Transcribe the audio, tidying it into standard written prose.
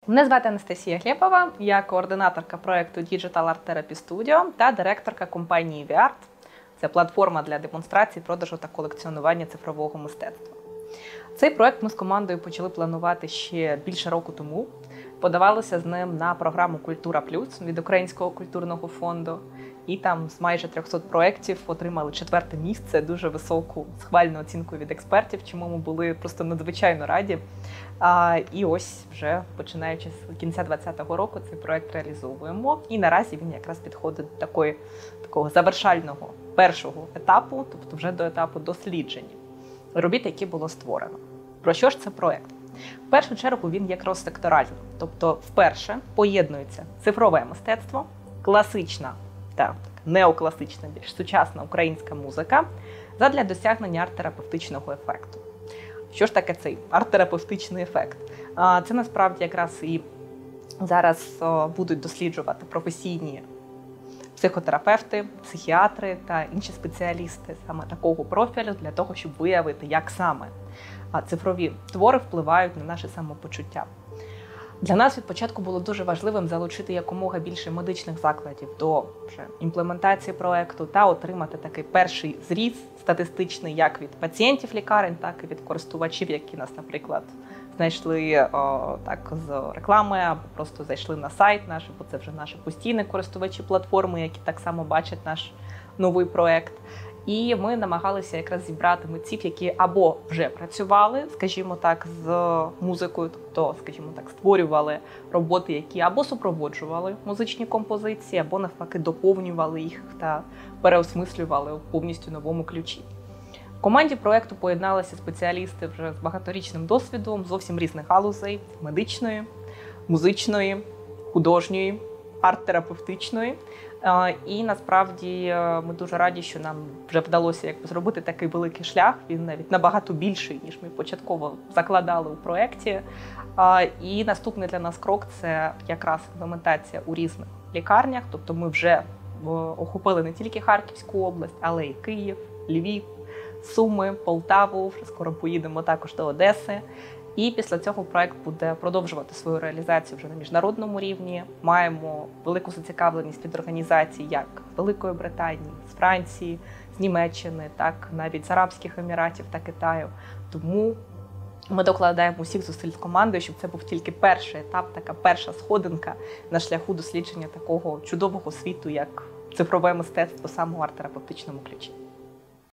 Мене звати Анастасія Глєпова, я координаторка проєкту Digital Art Therapy Studio та директорка компанії VART. Це платформа для демонстрації, продажу та колекціонування цифрового мистецтва. Цей проєкт ми з командою почали планувати ще більше року тому. Подавалися з ним на програму «Культура Плюс» від Українського культурного фонду. І там з майже 300 проєктів отримали 4-те місце, дуже високу схвальну оцінку від експертів, чому ми були просто надзвичайно раді. І ось вже починаючи з кінця 2020 року цей проєкт реалізовуємо. І наразі він якраз підходить до такого завершального першого етапу, тобто вже до етапу дослідження робіт, які було створено. Про що ж це проєкт? В першу чергу він є крос-секторальним, тобто вперше поєднується цифрове мистецтво, класична та неокласична, більш сучасна українська музика задля досягнення арт-терапевтичного ефекту. Що ж таке цей арт-терапевтичний ефект? Це насправді якраз і зараз будуть досліджувати професійні психотерапевти, психіатри та інші спеціалісти саме такого профілю для того, щоб виявити, як саме цифрові твори впливають на наше самопочуття. Для нас від початку було дуже важливим залучити якомога більше медичних закладів до імплементації проєкту та отримати такий перший зріз статистичний як від пацієнтів лікарень, так і від користувачів, які нас, наприклад, знайшли з реклами або просто зайшли на сайт наш, бо це вже наші постійні користувачі платформи, які так само бачать наш новий проєкт. І ми намагалися якраз зібрати митців, які або вже працювали, скажімо так, з музикою, тобто, скажімо так, створювали роботи, які або супроводжували музичні композиції, або навпаки доповнювали їх та переосмислювали у повністю новому ключі. В команді проєкту поєдналися спеціалісти вже з багаторічним досвідом зовсім різних галузей – медичної, музичної, художньої, арт-терапевтичної. І насправді ми дуже раді, що нам вже вдалося зробити такий великий шлях. Він навіть набагато більший, ніж ми початково закладали у проєкті. І наступний для нас крок – це якраз імплементація у різних лікарнях. Тобто ми вже охопили не тільки Харківську область, але й Київ, Львів, Суми, Полтаву, вже скоро поїдемо також до Одеси. І після цього проєкт буде продовжувати свою реалізацію вже на міжнародному рівні. Маємо велику зацікавленість від організацій як з Великої Британії, з Франції, з Німеччини, так навіть з Арабських Еміратів та Китаю. Тому ми докладаємо усіх зусиль з командою, щоб це був тільки перший етап, така перша сходинка на шляху дослідження такого чудового світу, як цифрове мистецтво саме у арт-терапевтичному ключі.